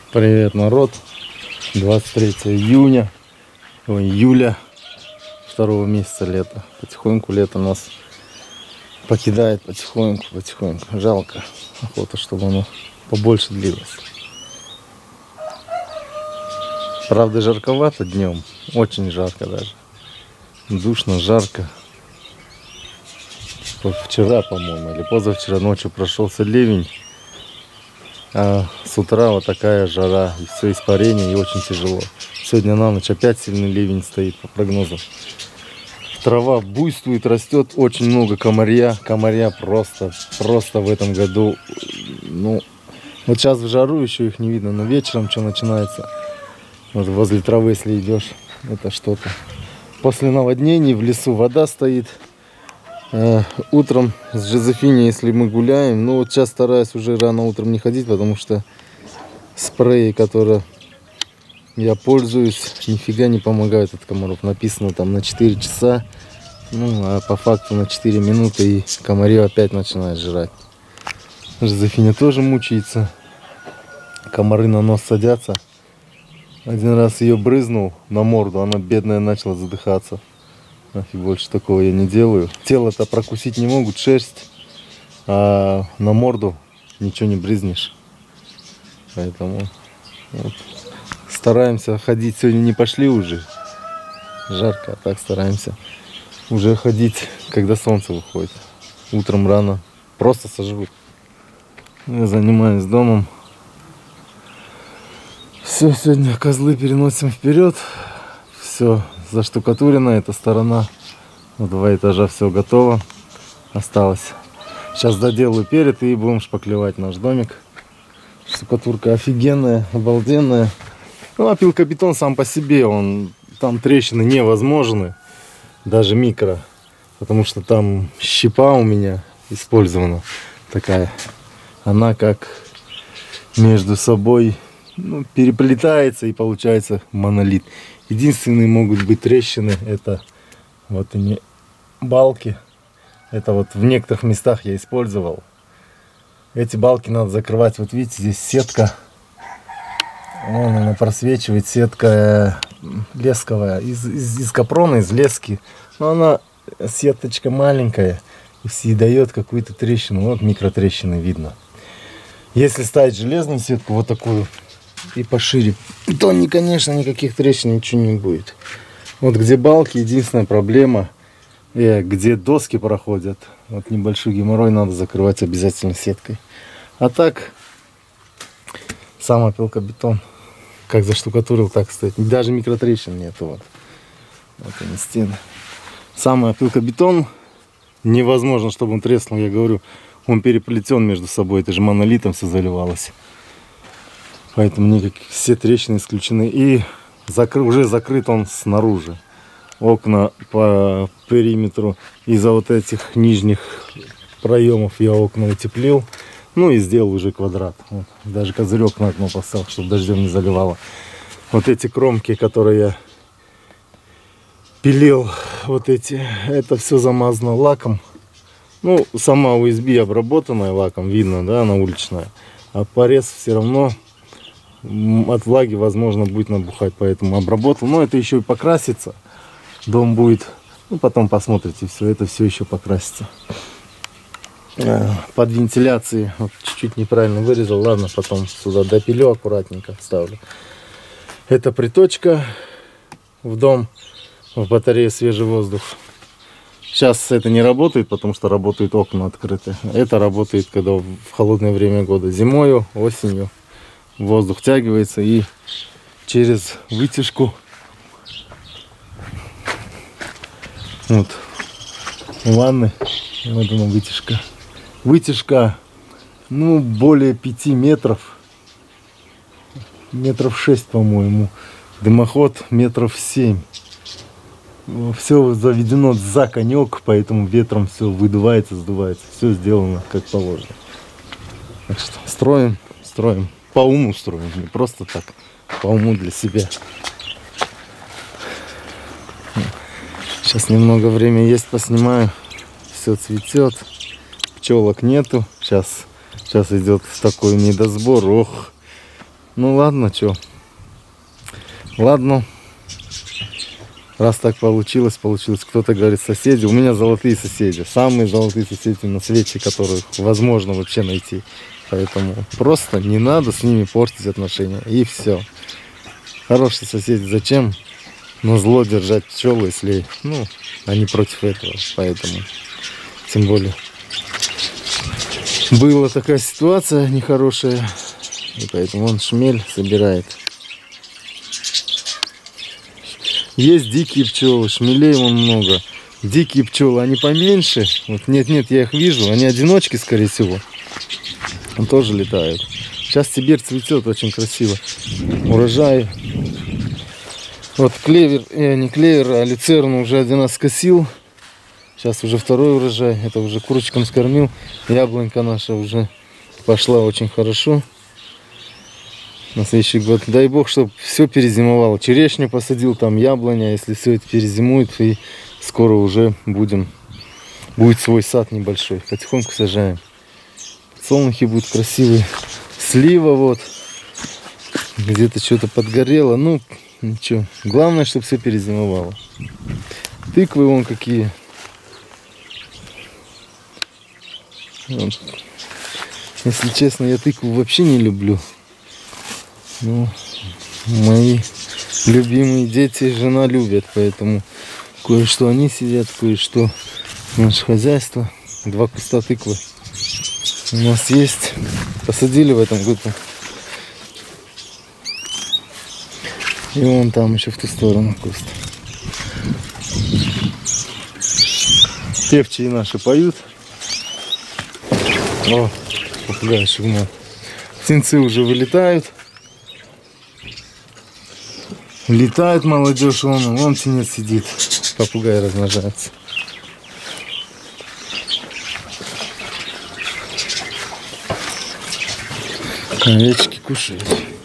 Привет, народ! 23 июля, второго месяца лета. Потихоньку лето нас покидает, потихоньку. Жалко, охота, чтобы оно побольше длилось. Правда, жарковато днем, очень жарко даже. Душно, жарко. Вчера, по-моему, или позавчера ночью прошелся ливень. А с утра вот такая жара, и все испарение, и очень тяжело. Сегодня на ночь опять сильный ливень стоит по прогнозам. Трава буйствует, растет, очень много комарья. Комарья просто в этом году. Ну, вот сейчас в жару еще их не видно, но вечером что начинается. Вот возле травы, если идешь, это что-то. После наводнений в лесу вода стоит. Утром с Жозефиней, если мы гуляем, ну вот сейчас стараюсь уже рано утром не ходить, потому что спреи, которые я пользуюсь, нифига не помогают от комаров. Написано там на 4 часа, ну а по факту на 4 минуты и комари опять начинают жрать. Жозефиня тоже мучается, комары на нос садятся. Один раз ее брызнул на морду, она бедная начала задыхаться. Нафиг, больше такого я не делаю. Тело-то прокусить не могут, шерсть, а на морду ничего не брызнешь. Поэтому вот, стараемся ходить. Сегодня не пошли уже, жарко, а так стараемся уже ходить, когда солнце выходит. Утром рано просто сожрут. Я занимаюсь домом. Все, сегодня козлы переносим вперед. Все заштукатурено, эта сторона. Вот 2 этажа все готово. Осталось. Сейчас доделаю перед и будем шпаклевать наш домик. Штукатурка офигенная, обалденная. Ну, опилкобетон сам по себе, там трещины невозможны. Даже микро. Потому что там щепа у меня использована. Такая. Она как между собой переплетается и получается монолит. Единственные могут быть трещины, это вот они балки. Это вот в некоторых местах я использовал. Эти балки надо закрывать. Вот видите, здесь сетка. Вон она просвечивает, сетка лесковая. Из капрона, из лески. Но она, сеточка маленькая. И дает какую-то трещину. Вот микротрещины видно. Если ставить железную сетку, вот такую, и пошире, то, конечно, никаких трещин, ничего не будет. Вот где балки, единственная проблема, где доски проходят, вот небольшой геморрой надо закрывать обязательно сеткой. А так, сам опилкобетон, как заштукатурил, так стоит. Даже микротрещин нету. Вот они стены. Сам опилкобетон, невозможно, чтобы он треснул, я говорю, он переплетен между собой, это же монолитом все заливалось. Поэтому никаких, все трещины исключены. И уже закрыт он снаружи. Окна по периметру. Из-за вот этих нижних проемов я окна утеплил. Ну и сделал уже квадрат. Вот. Даже козырек на окно поставил, чтобы дождем не заливало. Вот эти кромки, которые я пилил, вот эти, это все замазано лаком. Ну, сама USB обработанная лаком, видно, да, она уличная. А порез все равно от влаги, возможно, будет набухать, поэтому обработал. Но это еще и покрасится. Дом будет, ну, потом посмотрите, все это все еще покрасится. Под вентиляцией вот, чуть-чуть неправильно вырезал. Ладно, потом сюда допилю, аккуратненько вставлю. Это приточка в дом, в батарею свежий воздух. Сейчас это не работает, потому что работают окна открыты. Это работает, когда в холодное время года. Зимою, осенью воздух втягивается и через вытяжку вот ванны, вот она вытяжка. Вытяжка, ну, более 5 метров. Метров 6, по-моему. Дымоход метров 7. Все заведено за конек, поэтому ветром все выдувается, сдувается. Все сделано как положено. Так что строим. По уму строим, не просто так. По уму для себя. Сейчас немного времени есть, поснимаю. Все цветет. Пчелок нету. Сейчас идет такой недосбор. Ох, Ну ладно, чё. Ладно. Раз так получилось. Кто-то говорит соседи. У меня золотые соседи. Самые золотые соседи на свете, которых возможно вообще найти. Поэтому просто не надо с ними портить отношения. И все. Хорошие соседи. Зачем на зло держать пчелы, если они против этого? Поэтому тем более была такая ситуация нехорошая. И поэтому он шмель собирает. Есть дикие пчелы, шмелей вон много. Дикие пчелы, они поменьше. Вот нет, я их вижу. Они одиночки, скорее всего. Он тоже летает. Сейчас Сибирь цветет очень красиво. Урожай. Вот клевер, не клевер, а люцерну уже один раз скосил. Сейчас уже второй урожай. Это уже курочкам скормил. Яблонька наша уже пошла очень хорошо. На следующий год. Дай бог, чтобы все перезимовало. Черешню посадил, там яблоня. Если все это перезимует, и скоро уже будет свой сад небольшой. Потихоньку сажаем. Подсолнухи будут красивые. Слива вот. Где-то что-то подгорело. Ну, ничего. Главное, чтобы все перезимовало. Тыквы вон какие. Вот. Если честно, я тыкву вообще не люблю. Ну, мои любимые дети и жена любят, поэтому кое-что они сидят, кое-что наше хозяйство. 2 куста тыквы у нас есть. Посадили в этом году. И вон там еще в ту сторону куст. Певчие наши поют. О, попугай шагнул. Птенцы уже вылетают. Летает молодежь, вон птенец сидит. Попугай размножается. Овечки кушают.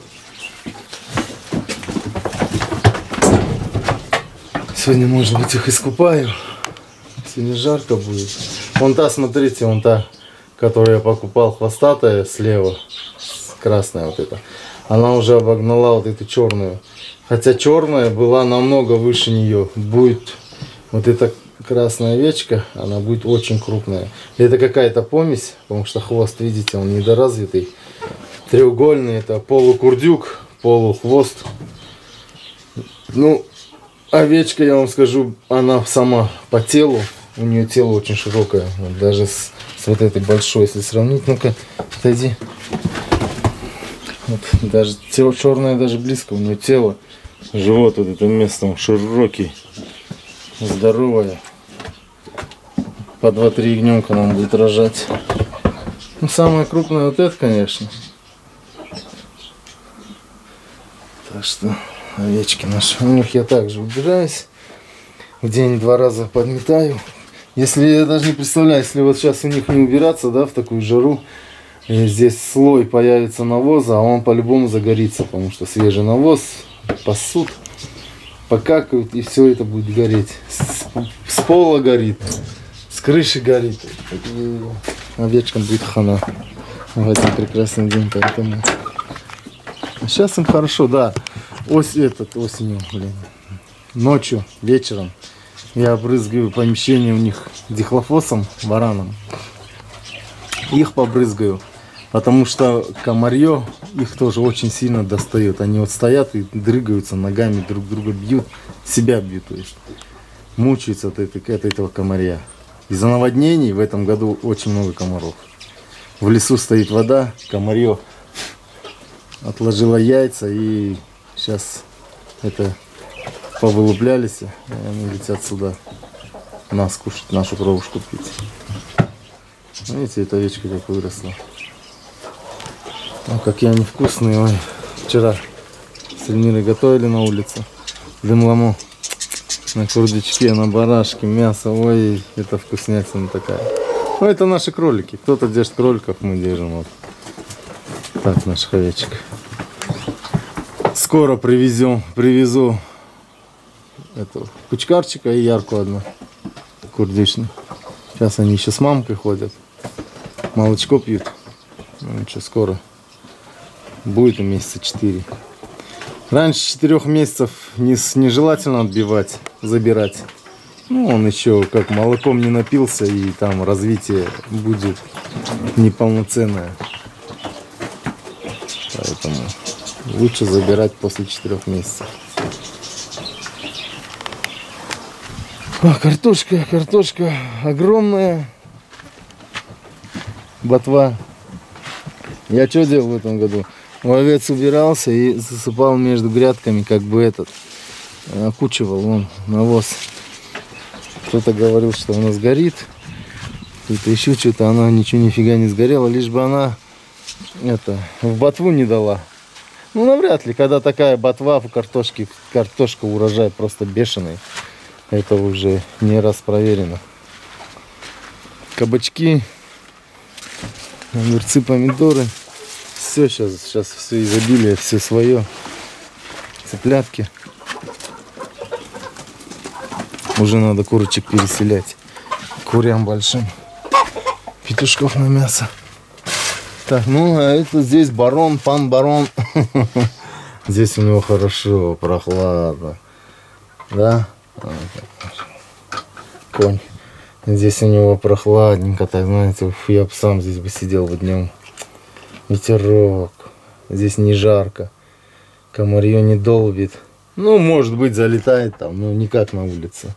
Сегодня, может быть, их искупаю. Сегодня жарко будет. Вон та, смотрите, вон та, которую я покупал, хвостатая слева. Красная вот эта. Она уже обогнала вот эту черную. Хотя черная была намного выше нее. Будет вот эта красная овечка, она будет очень крупная. Это какая-то помесь, потому что хвост, видите, он недоразвитый. Треугольный, это полукурдюк, полухвост. Ну, овечка, я вам скажу, она сама по телу, у нее тело очень широкое. Вот даже с вот этой большой, если сравнить, ну-ка, отойди. Вот, даже черная, даже близко, у нее тело. Живот вот это место, он широкий, здоровое. По 2-3 ягненка нам будет рожать. Ну, самое крупное вот это, конечно. Так что овечки наши. У них я также убираюсь. В день 2 раза подметаю. Если я даже не представляю, если вот сейчас у них не убираться, да, в такую жару, и здесь слой появится навоза, а он по-любому загорится, потому что свежий навоз пасут, покакают, и все это будет гореть. С пола горит, с крыши горит. И овечкам будет хана в этот прекрасный день, поэтому сейчас им хорошо, да. Осенью, ночью, вечером я обрызгиваю помещение у них дихлофосом, вараном. Их побрызгаю, потому что комарье их тоже очень сильно достает. Они вот стоят и дрыгаются ногами, друг друга бьют, себя бьют, то есть мучаются от этого комарья. Из-за наводнений в этом году очень много комаров. В лесу стоит вода, комарье отложило яйца, и сейчас это повылуплялись, и они летят сюда нас кушать, нашу кровушку пить. Видите, эта овечка как выросла. Ну, какие они вкусные. Ой, вчера с Эльмирой готовили на улице. Дымламу. На курдючке, на барашке, мясо. Ой, это вкуснятина такая. Ну, это наши кролики. Кто-то держит кроликов, мы держим. Вот. Так, наших овечек. Скоро привезу этого кучкарчика и ярку одну. Курдючную. Сейчас они еще с мамкой ходят. Молочко пьют. Ну ничего, скоро будет и месяца 4. Раньше 4 месяцев нежелательно отбивать, забирать. Ну, он еще как молоком не напился, и там развитие будет неполноценное. Поэтому лучше забирать после 4 месяцев. Картошка огромная. Ботва. Я что делал в этом году? Овец убирался и засыпал между грядками, как бы окучивал вон навоз. Кто-то говорил, что она сгорит. Кто-то еще что-то, она ничего нифига не сгорела, лишь бы она в ботву не дала. Ну, навряд ли, когда такая ботва в картошке, картошка урожай просто бешеный. Это уже не раз проверено. Кабачки, огурцы, помидоры. Все сейчас все изобилие, все свое. Цыплятки. Уже надо курочек переселять. Курям большим. Петушков на мясо. Так, ну а это здесь барон, пан барон. Здесь у него хорошо, прохладно. Да? Конь. Здесь у него прохладненько, так знаете, я бы сам здесь бы сидел бы днем. Ветерок. Здесь не жарко. Комарье не долбит. Ну, может быть, залетает там, но не как на улице.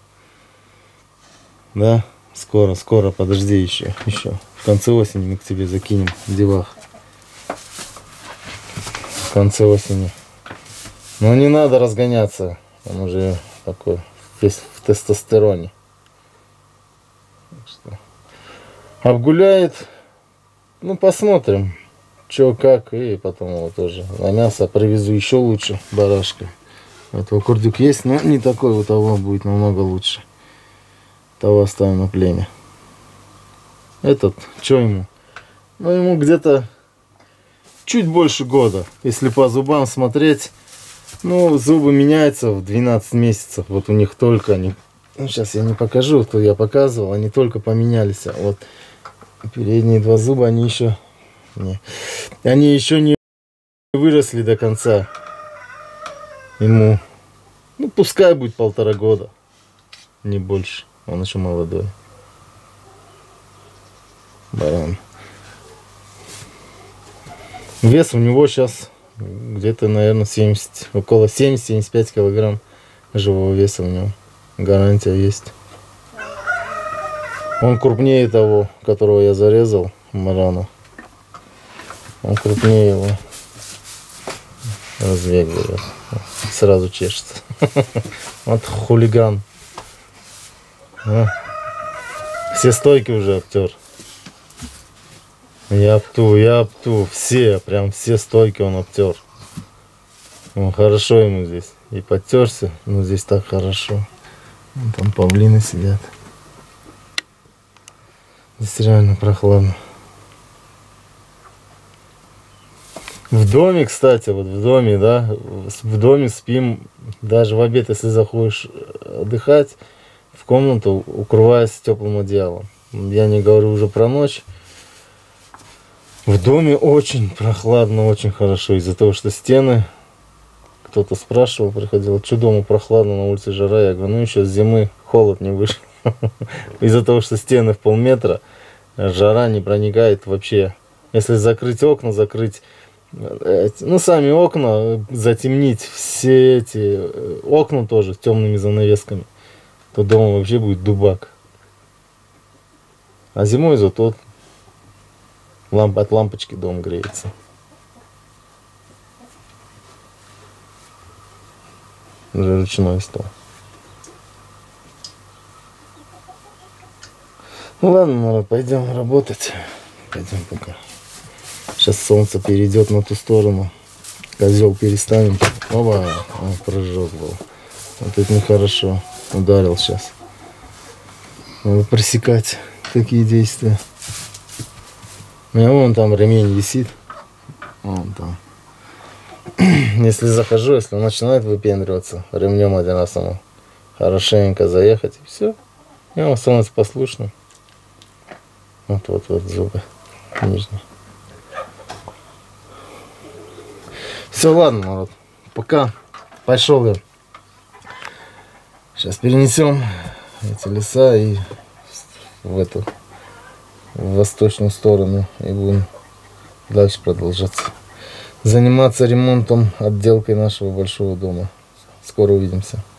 Да? Скоро, подожди еще. В конце осени мы к тебе закинем девах. В конце осени. Но не надо разгоняться. Он уже такой весь в тестостероне. Обгуляет. Ну, посмотрим, что как. И потом его тоже на мясо привезу еще лучше барашка. Этого курдюк есть, но не такой. У того будет намного лучше. Того оставим на племя. Этот, что ему? Ну, ему где-то чуть больше года. Если по зубам смотреть. Ну, зубы меняются в 12 месяцев. Вот у них только они... Ну, сейчас я не покажу, то я показывал. Они только поменялись. А вот передние 2 зуба, они еще... Они еще не выросли до конца. Ему... Ну, пускай будет 1,5 года. Не больше. Он еще молодой. Баран. Вес у него сейчас... Где-то, наверное, около 70-75 килограмм живого веса у него. Гарантия есть. Он крупнее того, которого я зарезал, марана. Он крупнее его. Развегивает. Сразу чешется. Вот хулиган. Все стойки уже обтер. Я опту, прям все стойки он обтер. Ну, хорошо ему здесь. И подтерся, но здесь так хорошо. Там павлины сидят. Здесь реально прохладно. В доме, кстати, вот в доме, да, в доме спим, даже в обед, если заходишь отдыхать, в комнату, укрываясь теплым одеялом. Я не говорю уже про ночь. В доме очень прохладно, очень хорошо. Из-за того, что стены... Кто-то спрашивал, приходил, что дома прохладно, на улице жара. Я говорю, ну еще с зимы холод не вышел. Из-за того, что стены в полметра, жара не проникает вообще. Если закрыть окна, ну сами окна, затемнить все эти окна тоже темными занавесками, то дома вообще будет дубак. А зимой зато от лампочки дом греется. Уже ручной стол. Ну ладно, народ, пойдем работать. Пойдем пока. Сейчас солнце перейдет на ту сторону. Козел перестанем. Оба, прыжок был. Вот это нехорошо. Ударил сейчас. Надо пресекать такие действия. У меня вон там ремень висит. Вон там. Если захожу, если он начинает выпендриваться, ремнем один раз ему хорошенько заехать, и все. И он становится послушным. Вот зубы нижние. Все, ладно, народ. Пока. Пошел я. Сейчас перенесем эти леса и в восточную сторону. И будем дальше продолжаться. Заниматься ремонтом, отделкой нашего большого дома. Скоро увидимся.